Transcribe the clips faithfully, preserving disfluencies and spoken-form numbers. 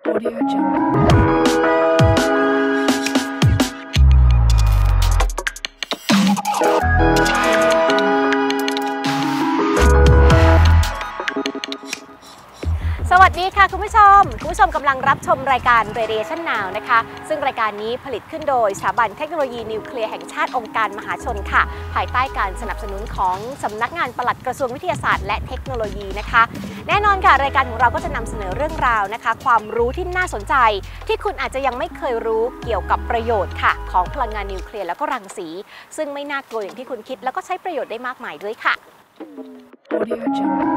Audio Jungle สวัสดีค่ะคุณผู้ชมคุณผู้ชมกำลังรับชมรายการ Radiation Now นะคะซึ่งรายการนี้ผลิตขึ้นโดยสถาบันเทคโนโลยีนิวเคลียร์แห่งชาติองค์การมหาชนค่ะภายใต้การสนับสนุนของสำนักงานปลัดกระทรวงวิทยาศาสตร์และเทคโนโลยีนะคะแน่นอนค่ะรายการของเราก็จะนำเสนอเรื่องราวนะคะความรู้ที่น่าสนใจที่คุณอาจจะยังไม่เคยรู้เกี่ยวกับประโยชน์ค่ะของพลังงานนิวเคลียร์แล้วก็รังสีซึ่งไม่น่ากลัวอย่างที่คุณคิดแล้วก็ใช้ประโยชน์ได้มากมายด้วยค่ะ Audio Jungle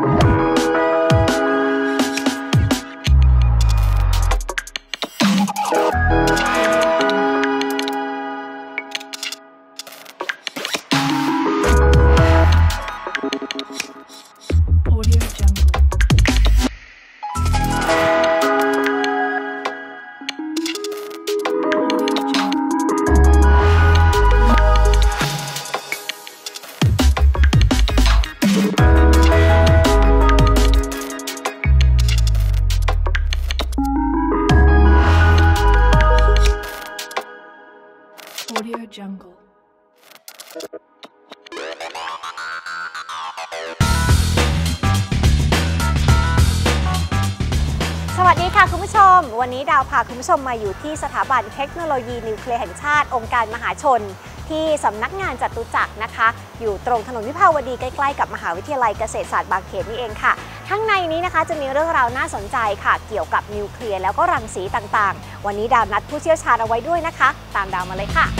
Audio Jungle สวัสดีค่ะคุณผู้ชมวันนี้ดาวพาคุณผู้ชมมาอยู่ที่สถาบันเทคโนโลยีนิวเคลียร์แห่งชาติองค์การมหาชนที่สำนักงานจตุจักรนะคะอยู่ตรงถนนวิภาวดีใกล้ๆกับมหาวิทยาลัยเกษตรศาสตร์บางเขนนี่เองค่ะข้างในนี้นะคะจะมีเรื่องราวน่าสนใจค่ะเกี่ยวกับนิวเคลียร์แล้วก็รังสีต่างๆวันนี้ดาวนัดผู้เชี่ยวชาญเอาไว้ด้วยนะคะตามดาวมาเลยค่ะ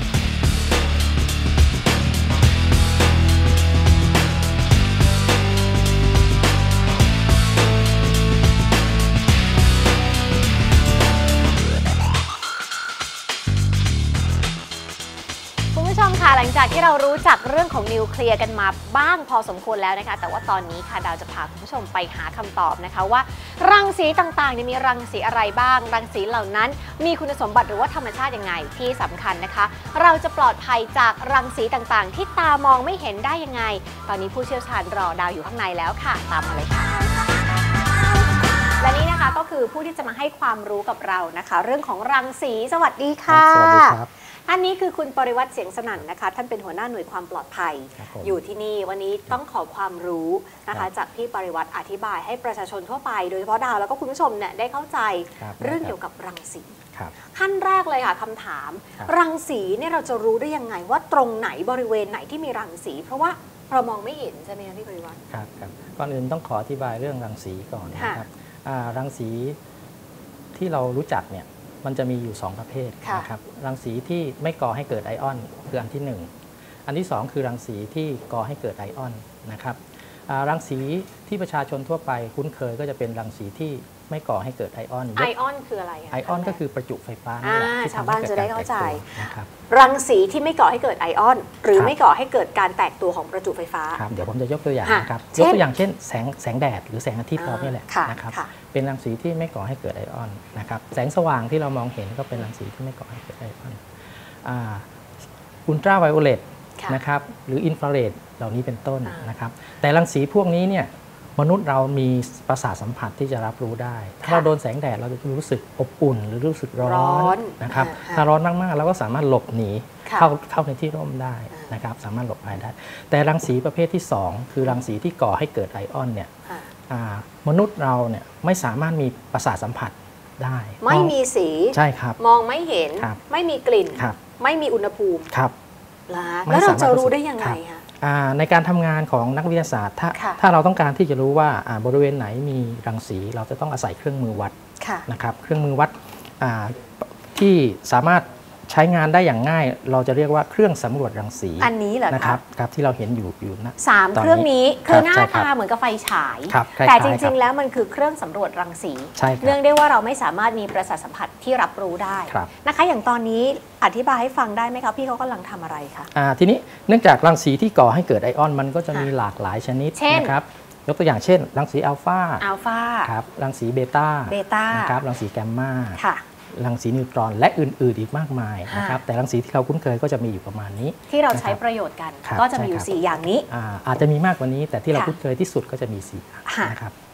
หลังจากที่เรารู้จักเรื่องของนิวเคลียร์กันมาบ้างพอสมควรแล้วนะคะแต่ว่าตอนนี้ค่ะดาวจะพาคุณผู้ชมไปหาคำตอบนะคะว่ารังสีต่างๆมีรังสีอะไรบ้างรังสีเหล่านั้นมีคุณสมบัติหรือว่าธรรมชาติยังไงที่สำคัญนะคะเราจะปลอดภัยจากรังสีต่างๆที่ตามองไม่เห็นได้ยังไงตอนนี้ผู้เชี่ยวชาญรอดาวอยู่ข้างในแล้วค่ะตามมาเลยค่ะและนี่นะคะก็คือผู้ที่จะมาให้ความรู้กับเรานะคะเรื่องของรังสีสวัสดีค่ะสวัสดีครับท่านนี้คือคุณปริวัติเสียงสนั่นนะคะท่านเป็นหัวหน้าหน่วยความปลอดภัยอยู่ที่นี่วันนี้ต้องขอความรู้นะคะจากพี่ปริวัติอธิบายให้ประชาชนทั่วไปโดยเฉพาะดาวแล้วก็คุณผู้ชมเนี่ยได้เข้าใจเรื่องเกี่ยวกับรังสีขั้นแรกเลยค่ะคำถามรังสีเนี่ยเราจะรู้ได้ยังไงว่าตรงไหนบริเวณไหนที่มีรังสีเพราะว่าเรามองไม่เห็นใช่ไหมคะพี่ปริวัติครับครับก่อนอื่นต้องขออธิบายเรื่องรังสีก่อนนะครับรังสีที่เรารู้จักเนี่ยมันจะมีอยู่สองประเภทนะครับรังสีที่ไม่ก่อให้เกิดไอออนคืออันที่หนึ่งอันที่สองคือรังสีที่ก่อให้เกิดไอออนนะครับรังสีที่ประชาชนทั่วไปคุ้นเคยก็จะเป็นรังสีที่ไม่ก่อให้เกิดไอออนไอออนคืออะไรไอออนก็คือประจุไฟฟ้านี่แหละที่ชาวบ้านจะได้เข้าใจนะครับรังสีที่ไม่ก่อให้เกิดไอออนหรือไม่ก่อให้เกิดการแตกตัวของประจุไฟฟ้าครับเดี๋ยวผมจะยกตัวอย่างนะครับยกตัวอย่างเช่นแสงแสงแดดหรือแสงอาทิตย์เราเนี่ยแหละนะครับเป็นรังสีที่ไม่ก่อให้เกิดไอออนนะครับแสงสว่างที่เรามองเห็นก็เป็นรังสีที่ไม่ก่อให้เกิดไอออนอุลตราไวโอเลตนะครับหรืออินฟราเรดเหล่านี้เป็นต้นนะครับแต่รังสีพวกนี้เนี่ยมนุษย์เรามีประสาทสัมผัสที่จะรับรู้ได้ถ้าเราโดนแสงแดดเราจะรู้สึกอบอุ่นหรือรู้สึกร้อนนะครับถ้าร้อนมากๆเราก็สามารถหลบหนีเข้าเข้าในที่ร่มได้นะครับสามารถหลบภัยได้แต่รังสีประเภทที่สองคือรังสีที่ก่อให้เกิดไอออนเนี่ยมนุษย์เราเนี่ยไม่สามารถมีประสาทสัมผัสได้ไม่มีสีใช่ครับมองไม่เห็นไม่มีกลิ่นไม่มีอุณหภูมิครับแล้วเราจะรู้ได้ยังไงคะในการทำงานของนักวิทยาศาสตร์ถ้าถ้าเราต้องการที่จะรู้ว่าบริเวณไหนมีรังสีเราจะต้องอาศัยเครื่องมือวัดนะครับเครื่องมือวัดที่สามารถใช้งานได้อย่างง่ายเราจะเรียกว่าเครื่องสำรวจรังสีอันนี้เหรอนะครับครับที่เราเห็นอยู่อยู่นะสามเครื่องนี้คือหน้าตาเหมือนกับไฟฉายแต่จริงๆแล้วมันคือเครื่องสำรวจรังสีเนื่องได้ว่าเราไม่สามารถมีประสาทสัมผัสที่รับรู้ได้นะคะอย่างตอนนี้อธิบายให้ฟังได้ไหมคะพี่เขากำลังทำอะไรคะทีนี้เนื่องจากรังสีที่ก่อให้เกิดไอออนมันก็จะมีหลากหลายชนิดนะครับยกตัวอย่างเช่นรังสีอัลฟาอัลฟาครับรังสีเบต้าเบต้านะครับรังสีแกมมารังสีนิวตรอนและอื่นๆอีกมากมายนะครับแต่รังสีที่เราคุ้นเคยก็จะมีอยู่ประมาณนี้ที่เราใช้ประโยชน์กันก็จะมีอยู่สี่อย่างนี้อาจจะมีมากกว่านี้แต่ที่เราคุ้นเคยที่สุดก็จะมีสี่นะครับ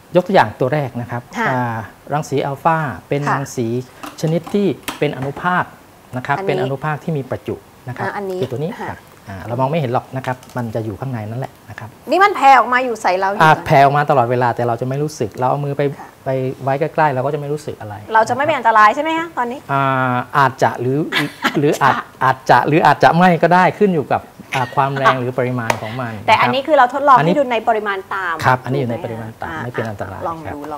ยกตัวอย่างตัวแรกนะครับรังสีอัลฟาเป็นรังสีชนิดที่เป็นอนุภาคนะครับเป็นอนุภาคที่มีประจุนะครับคือตัวนี้เรามองไม่เห็นหรอกนะครับมันจะอยู่ข้างในนั่นแหละนะครับนี่มันแผ่ออกมาอยู่ใส่เราอยู่แผ่ออกมาตลอดเวลาแต่เราจะไม่รู้สึกเราเอามือไปไปไว้ใกล้ๆเราก็จะไม่รู้สึกอะไรเราจะไม่เป็นอันตรายใช่ไหมคะตอนนี้อาจจะหรือหรืออาจอาจจะหรืออาจจะไม่ก็ได้ขึ้นอยู่กับความแรงหรือปริมาณของมันแต่อันนี้คือเราทดลองให้ดูในปริมาณตามครับอันนี้อยู่ในปริมาณตามไม่เป็นอันตรายลองดูลอง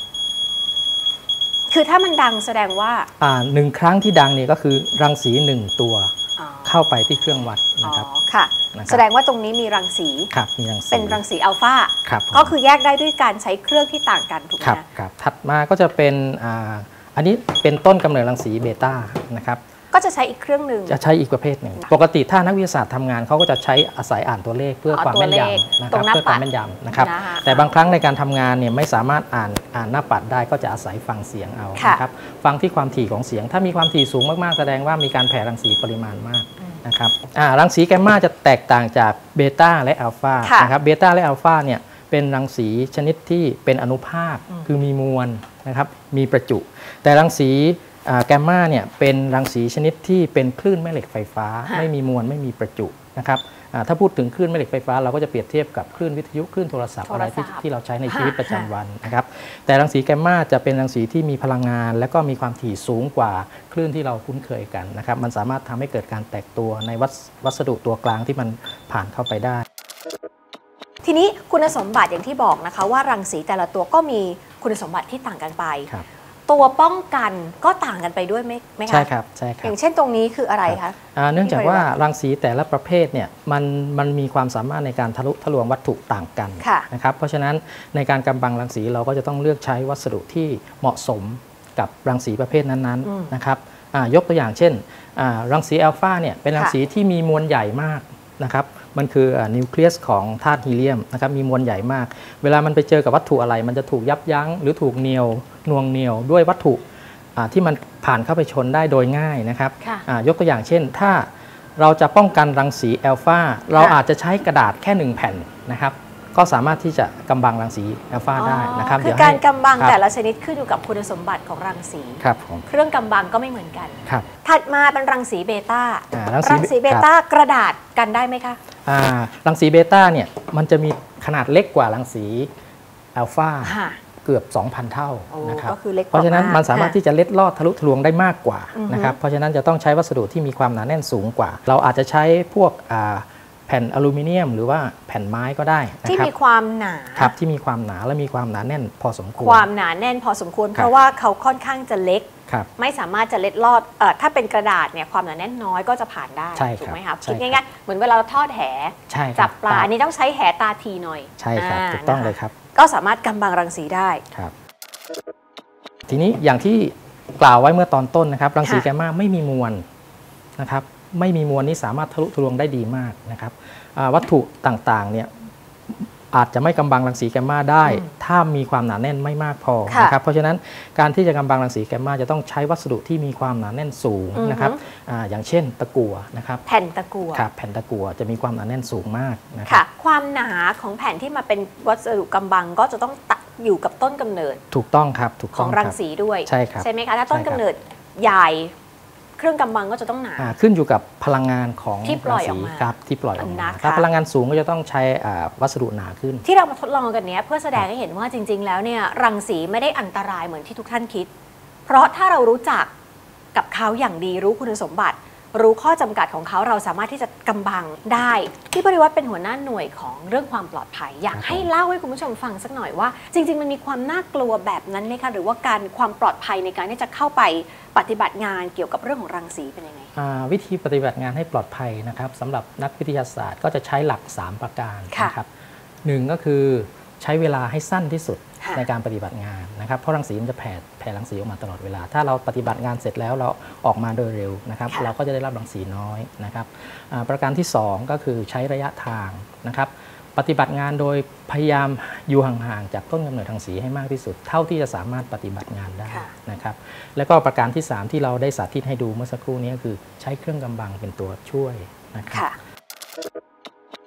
คือถ้ามันดังแสดงว่าหนึ่งครั้งที่ดังนี่ก็คือรังสีหนึ่งตัวเข้าไปที่เครื่องวัดนะครับค่ะแสดงว่าตรงนี้มีรังสีครับมีรังสีเป็นรังสีอัลฟาก็คือแยกได้ด้วยการใช้เครื่องที่ต่างกันถูกไหมครับถัดมาก็จะเป็นอันนี้เป็นต้นกำเนิดรังสีเบต้านะครับก็จะใช้อีกเครื่องหนึ่งจะใช้อีกประเภทหนึ่งปกติถ้านักวิทยาศาสตร์ทำงานเขาก็จะใช้อาศัยอ่านตัวเลขเพื่อความแม่นยำนะครับเพื่อความแม่นยำนะครับแต่บางครั้งในการทำงานเนี่ยไม่สามารถอ่านอ่านหน้าปัดได้ก็จะอาศัยฟังเสียงเอานะครับฟังที่ความถี่ของเสียงถ้ามีความถี่สูงมากๆแสดงว่ามีการแผ่รังสีปริมาณมากนะครับรังสีแกมมาจะแตกต่างจากเบต้าและอัลฟานะครับเบต้าและอัลฟาเนี่ยเป็นรังสีชนิดที่เป็นอนุภาคคือมีมวลนะครับมีประจุแต่รังสีแกมมาเนี่ยเป็นรังสีชนิดที่เป็นคลื่นแม่เหล็กไฟฟ้าไม่มีมวลไม่มีประจุนะครับถ้าพูดถึงคลื่นแม่เหล็กไฟฟ้าเราก็จะเปรียบเทียบกับคลื่นวิทยุคลื่นโทรศัพท์อะไรที่ที่เราใช้ในชีวิตประจำวันนะครับแต่รังสีแกมมาจะเป็นรังสีที่มีพลังงานและก็มีความถี่สูงกว่าคลื่นที่เราคุ้นเคยกันนะครับมันสามารถทำให้เกิดการแตกตัวในวัสดุตัวกลางที่มันผ่านเข้าไปได้ทีนี้คุณสมบัติอย่างที่บอกนะคะว่ารังสีแต่ละตัวก็มีคุณสมบัติที่ต่างกันไปตัวป้องกันก็ต่างกันไปด้วยไหมไหมคะใช่ครับใช่ครับอย่างเช่นตรงนี้คืออะไรคะเนื่องจากว่ารังสีแต่ละประเภทเนี่ยมันมันมีความสามารถในการทะลุทะลวงวัตถุต่างกันนะครับเพราะฉะนั้นในการกำบังรังสีเราก็จะต้องเลือกใช้วัสดุที่เหมาะสมกับรังสีประเภทนั้นๆนะครับยกตัวอย่างเช่นรังสีอัลฟาเนี่ยเป็นรังสีที่มีมวลใหญ่มากนะครับมันคือนิวเคลียสของธาตุฮีเลียมนะครับมีมวลใหญ่มากเวลามันไปเจอกับวัตถุอะไรมันจะถูกยับยั้งหรือถูกเหนี่ยวนวงเหนี่ยวด้วยวัตถุที่มันผ่านเข้าไปชนได้โดยง่ายนะครับยกตัวอย่างเช่นถ้าเราจะป้องกันรังสีอัลฟาเราอาจจะใช้กระดาษแค่หนึ่งแผ่นนะครับก็สามารถที่จะกำบังรังสีอัลฟาได้นะครับคือการกำบังแต่ละชนิดขึ้นอยู่กับคุณสมบัติของรังสีครับเครื่องกำบังก็ไม่เหมือนกันครับถัดมาเป็นรังสีเบต้ารังสีเบต้ากระดาษกันได้ไหมคะรังสีเบต้าเนี่ยมันจะมีขนาดเล็กกว่ารังสีอัลฟาเกือบ สองพัน เท่านะครับเพราะฉะนั้นมันสามารถที่จะเล็ดลอดทะลุทะลวงได้มากกว่านะครับเพราะฉะนั้นจะต้องใช้วัสดุที่มีความหนาแน่นสูงกว่าเราอาจจะใช้พวกแผ่นอลูมิเนียมหรือว่าแผ่นไม้ก็ได้ที่มีความหนาครับที่มีความหนาและมีความหนาแน่นพอสมควรความหนาแน่นพอสมควรเพราะว่าเขาค่อนข้างจะเล็กไม่สามารถจะเล็ดลอดเอ่อถ้าเป็นกระดาษเนี่ยความหนาแน่นน้อยก็จะผ่านได้ถูกไหมครับคิดง่ายๆเหมือนเวลาเราทอดแหจับปลาอันนี้ต้องใช้แหตาทีหน่อยใช่ครับถูกต้องเลยครับก็สามารถกำบังรังสีได้ครับทีนี้อย่างที่กล่าวไว้เมื่อตอนต้นนะครับรังสีแกมมาไม่มีมวลนะครับไม่มีมวลนี้สามารถทะลุทะลวงได้ดีมากนะครับวัตถุต่างๆเนี่ยอาจจะไม่กำบังรังสีแกมมาได้ถ้ามีความหนาแน่นไม่มากพอนะครับเพราะฉะนั้นการที่จะกำบังรังสีแกมมาจะต้องใช้วัสดุที่มีความหนาแน่นสูงนะครับ อ, อย่างเช่นตะกั่วนะครับแผ่นตะกั่วครับแผ่นตะกั่วจะมีความหนาแน่นสูงมากนะครับความหนาของแผ่นที่มาเป็นวัสดุกำบังก็จะต้องอยู่กับต้นกำเนิดถูกต้องครับถูกของรังสีด้วยใช่ครับใช่ไหมคะถ้าต้นกำเนิดใหญ่เครื่องกำบังก็จะต้องหนาขึ้นอยู่กับพลังงานของที่ปล่อยออกมาครับที่ปล่อยออกมาถ้าพลังงานสูงก็จะต้องใช้วัสดุหนาขึ้นที่เรามาทดลองกันนี้เพื่อแสดงให้เห็นว่าจริงๆแล้วเนี่ยรังสีไม่ได้อันตรายเหมือนที่ทุกท่านคิดเพราะถ้าเรารู้จักกับเขาอย่างดีรู้คุณสมบัติรู้ข้อจำกัดของเขาเราสามารถที่จะกำบังได้พี่ปริวัติเป็นหัวหน้าหน่วยของเรื่องความปลอดภัยอยากให้เล่าให้คุณผู้ชมฟังสักหน่อยว่าจริงๆมันมีความน่ากลัวแบบนั้นไหมคะหรือว่าการความปลอดภัยในการที่จะเข้าไปปฏิบัติงานเกี่ยวกับเรื่องของรังสีเป็นยังไงวิธีปฏิบัติงานให้ปลอดภัยนะครับสำหรับนักวิทยาศาสตร์ก็จะใช้หลักสามประการนะครับหนึ่งก็คือใช้เวลาให้สั้นที่สุดในการปฏิบัติงานนะครับเพราะรังสีมันจะแผ่แผ่รังสีออกมาตลอดเวลาถ้าเราปฏิบัติงานเสร็จแล้วเราออกมาโดยเร็วนะครับเราก็จะได้รับรังสีน้อยนะครับประการที่สองก็คือใช้ระยะทางนะครับปฏิบัติงานโดยพยายามอยู่ห่างๆจากต้นกำเนิดรังสีให้มากที่สุดเท่าที่จะสามารถปฏิบัติงานได้นะครับแล้วก็ประการที่สามที่เราได้สาธิตให้ดูเมื่อสักครู่นี้คือใช้เครื่องกำบังเป็นตัวช่วยนะครับท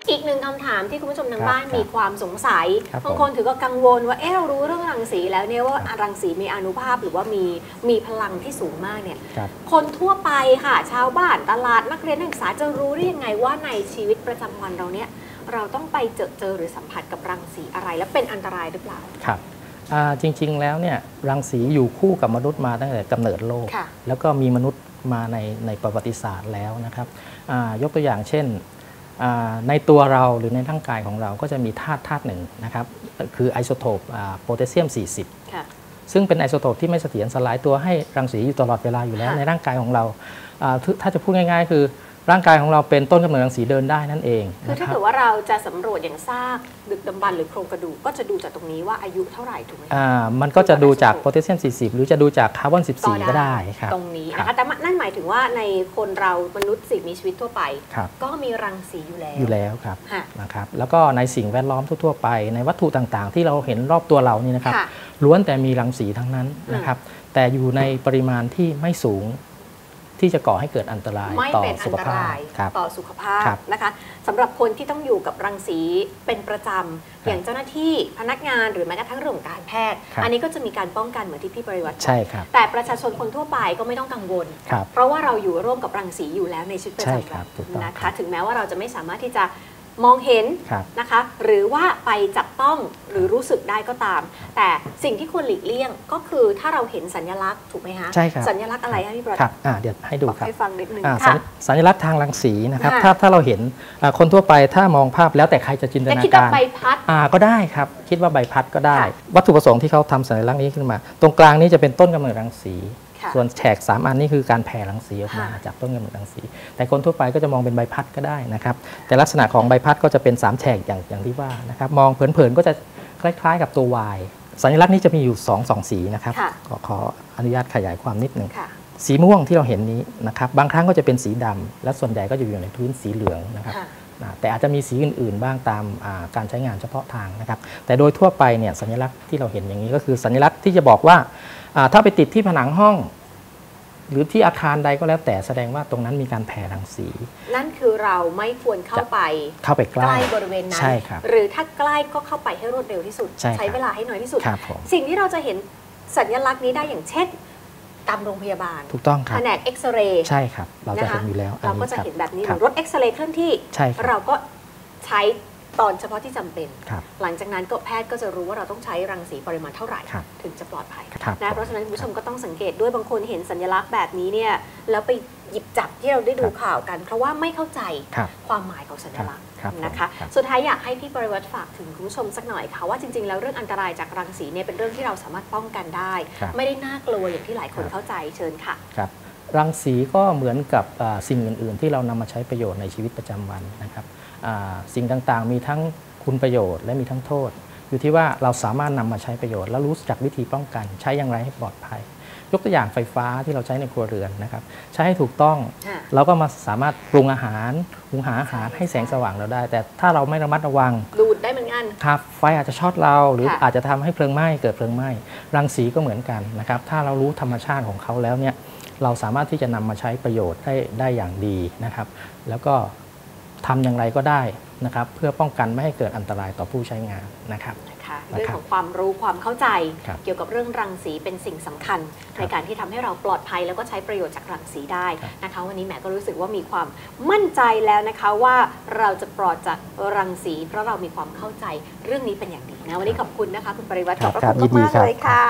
อีกหนึ่งคำถามที่คุณผู้ชมทางบ้านครับมีความสงสัยครับบางคนถือก็กังวลว่าเออเรารู้เรื่องรังสีแล้วเนี่ยว่ารังสีมีอานุภาพหรือว่ามีมีพลังที่สูงมากเนี่ยครับคนทั่วไปค่ะ ชาวบ้านตลาดนักเรียนนักศึกษาจะรู้ได้ยังไงว่าในชีวิตประจำวันเราเนี่ยเราต้องไปเจอเจอหรือสัมผัสกับรังสีอะไรและเป็นอันตรายหรือเปล่าครับอ่าจริงๆแล้วเนี่ยรังสีอยู่คู่กับมนุษย์มาตั้งแต่กำเนิดโลกค่ะแล้วก็มีมนุษย์มาในในประวัติศาสตร์แล้วนะครับอ่ายกตัวอย่างเช่นอ่าในตัวเราหรือในร่างกายของเราก็จะมีธาตุธาตุหนึ่งนะครับคือไอโซโทปโพแทสเซียม สี่สิบค่ะซึ่งเป็นไอโซโทปที่ไม่เสถียรสลายตัวให้รังสีอยู่ตลอดเวลาอยู่แล้วค่ะในร่างกายของเราอ่าถ้าถ้าจะพูดง่ายๆ คือร่างกายของเราเป็นต้นกำเนิดรังสีเดินได้นั่นเองคือนะถ้าครับเกิดว่าเราจะสำรวจอย่างซากดึกดำบรรพ์หรือโครงกระดูกก็จะดูจากตรงนี้ว่าอายุเท่าไหร่ถูกไหมอ่ามันก็จะดูจากโพแทสเซียม สี่สิบ หรือจะดูจากคาร์บอน สิบสี่ ก็ได้ครับตรงนี้ครันะบคะแต่นั่นหมายถึงว่าในคนเรามนุษย์สิ่งมีชีวิตทั่วไปครับก็มีรังสีอยู่แล้วอยู่แล้วครับค่ะนะครับแล้วก็ในสิ่งแวดล้อมทั่วๆไปในวัตถุต่างๆ ที่เราเห็นรอบตัวเรานี่นะครับค่ะล้วนแต่มีรังสีทั้งนั้นนะครับแต่อยู่ในปริมาณที่ไม่สูงที่จะก่อให้เกิดอันตรายไม่ต่อเป็นอัสุนขตภาพรายครับต่อสุขภาพครับนะคะสำหรับคนที่ต้องอยู่กับรังสีเป็นประจำครับอย่างเจ้าหน้าที่พนักงานหรือแม้กระทั่งเรื่องของการแพทย์ครับอันนี้ก็จะมีการป้องกันเหมือนที่พี่ปริวัติบอกใช่ครับแต่ประชาชนคนทั่วไปก็ไม่ต้องกังวลครับเพราะว่าเราอยู่ร่วมกับรังสีอยู่แล้วในชีวิตประใช่จำครัวับถูกต้องนนะครัคะบถึงแม้ว่าเราจะไม่สามารถที่จะมองเห็นครับนะคะหรือว่าไปจับต้องหรือรู้สึกได้ก็ตาม แต่สิ่งที่ควรหลีกเลี่ยงก็คือถ้าเราเห็นสัญลักษณ์ถูกไหมคะใช่ครับสัญลักษณ์อะไรคะพี่ประครับอ่าเดี๋ยวให้ดูบอกครับให้ฟังนิดนึงอ่าค่ะสัญสัญลักษณ์ทางรังสีนะครับค่ะถ้าถ้าเราเห็นอ่าคนทั่วไปถ้ามองภาพแล้วแต่ใครจะจินตแต่นาคิดว่าการใบพัดอ่าก็ได้ครับคิดว่าใบพัดก็ได้ค่ะวัตถุประสงค์ที่เขาทำสัญลักษณ์นี้ขึ้นมา ตรงกลางนี้จะเป็นต้นกำเนิดรังสีค่ะส่วนแฉกสามอันนี้คือการแผ่รังสีออกมาค่ะจากต้นกำเนิดรังสี แต่คนทั่วไปก็จะมองเป็นใบพัดก็ได้นะครับแต่ลักษณะของใบพัดก็จะเป็นสามแฉกอย่างอย่างที่ว่านะครับมองเผินๆก็จะคล้ายๆกับตัว Y สัญลักษณ์นี้จะมีอยู่สองสองสีนะครับค่ะขอขออนุญาตขยายความนิดหนึ่งค่ะสีม่วงที่เราเห็นนี้นะครับบางครั้งก็จะเป็นสีดำและส่วนใหญ่ก็จะอยู่ในพื้นสีเหลืองนะครับค่ะนะแต่อาจจะมีสีอื่นๆบ้างตามอ่าการใช้งานเฉพาะทางนะครับแต่โดยทั่วไปเนี่ยสัญลักษณ์ที่เราเห็นอย่างนี้ก็คือสัญลักษณ์ที่จะบอกว่าอ่าถ้าไปติดที่ผนังห้อง หรือที่อาคารใดก็แล้วแต่แสดงว่าตรงนั้นมีการแผ่รังสีนั่นคือเราไม่ควรเข้าไปเข้าไปใกล้ใกล้บริเวณนั้นใช่ครับหรือถ้าใกล้ก็เข้าไปให้รวดเร็วที่สุดใช่ครับเวลาให้น้อยที่สุดครับผมสิ่งที่เราจะเห็นสัญลักษณ์นี้ได้อย่างเช่นตามโรงพยาบาลถูกต้องครัแผบนกเอ็กซเรย์ใช่ครับเราจะนะคะเห็นอยู่แล้วอันเรานี้ก็จะครับเห็นแบบนี้เหครัมืบอนรถเอ็กซเรย์เคลื่อนที่ใช่ครับเราก็ใช้ตอนเฉพาะที่จำเป็นครับหลังจากนั้นก็แพทย์ก็จะรู้ว่าเราต้องใช้รังสีปริมาณเท่าไหร่ครับถึงจะปลอดภัยครับนะเพราะฉะนั้นคุณผู้ชมก็ต้องสังเกตด้วยบางคนเห็นสัญลักษณ์แบบนี้เนี่ยแล้วไปหยิบจับที่เราได้ดูครับข่าวกัน เพราะว่าไม่เข้าใจครับความหมายของสัญลักษณ์ครับนะคะครับสุดท้ายอยากให้พี่ปริวัติฝากถึงคุณผู้ชมสักหน่อยค่ะว่าจริง ๆ แล้วเรื่องอันตรายจากรังสีเนี่ยเป็นเรื่องที่เราสามารถป้องกันได้ครับไม่ได้น่ากลัวอย่างที่หลายคนครับเข้าใจเชิญค่ะครับรังสีก็เหมือนกับอ่าสิ่งอื่น ๆ ที่เรานำมาใช้ประโยชน์ในชีวิตประจำวันนะครับอ่าสิ่งต่างๆ มีทั้งคุณประโยชน์และมีทั้งโทษ อยู่ที่ว่าเราสามารถนำมาใช้ประโยชน์และรู้จักวิธีป้องกัน ใช้อย่างไรให้ปลอดภัย ยกตัวอย่างไฟฟ้าที่เราใช้ในครัวเรือนนะครับใช้ให้ถูกต้องค่ะเราก็มาสามารถปรุงอาหารปรุงหาอาหารให้แสงสว่างเราได้ แต่ถ้าเราไม่ระมัดระวังดูดได้เหมือนกันครับไฟอาจจะช็อตเราหรือค่ะอาจจะทำให้เพลิงไหม้เกิดเพลิงไหม้รังสีก็เหมือนกันนะครับถ้าเรารู้ธรรมชาติของเขาแล้วเนี่ยเราสามารถที่จะนำมาใช้ประโยชน์ได้ได้อย่างดีนะครับแล้วก็ทำอย่างไรก็ได้นะครับเพื่อป้องกันไม่ให้เกิดอันตรายต่อผู้ใช้งานนะครับนะคะนะครับเรื่องของความรู้ความเข้าใจครับเกี่ยวกับเรื่องรังสีเป็นสิ่งสำคัญครับในการที่ทำให้เราปลอดภัยแล้วก็ใช้ประโยชน์จากรังสีได้ครับนะคะวันนี้แหมก็รู้สึกว่ามีความมั่นใจแล้วนะคะว่าเราจะปลอดจากรังสี เพราะเรามีความเข้าใจเรื่องนี้เป็นอย่างดีนะวันนี้ขอบคุณนะคะคุณปริวัติขอบพระครับคุณยินดีมากครัๆบเลยค่ะ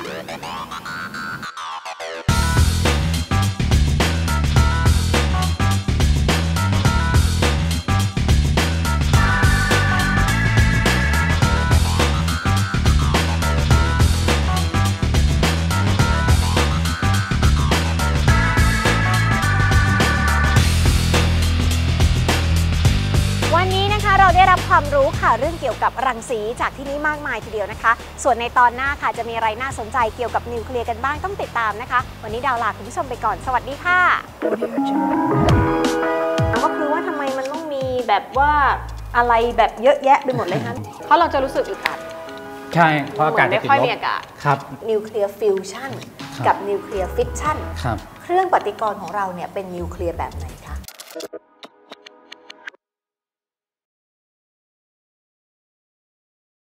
วันนี้นะคะเราได้รับความรู้ค่ะเรื่องเกี่ยวกับรังสีจากที่นี่มากมายทีเดียวนะคะ ส่วนในตอนหน้าค่ะจะมีอะไรน่าสนใจเกี่ยวกับนิวเคลียร์กันบ้างต้องติดตามนะคะ วันนี้ดาวลาคุณผู้ชมไปก่อนสวัสดีค่ะ Audio Jungle. ก็คือว่าทำไมมันต้องมีแบบว่าอะไรแบบเยอะแยะไปหมดเลยคะเพราะเราจะรู้สึกอึดอัดใช่เพราะอากาศเหมืจะอนติไม่ดค่อยลมีบอากาศครับนิวเคลียร์ฟิวชั่นครับกับนิวเคลียร์ฟิชชั่นครับเครื่องปฏิกรณ์ของเราเนี่ยเป็นนิวเคลียร์แบบไหนคะ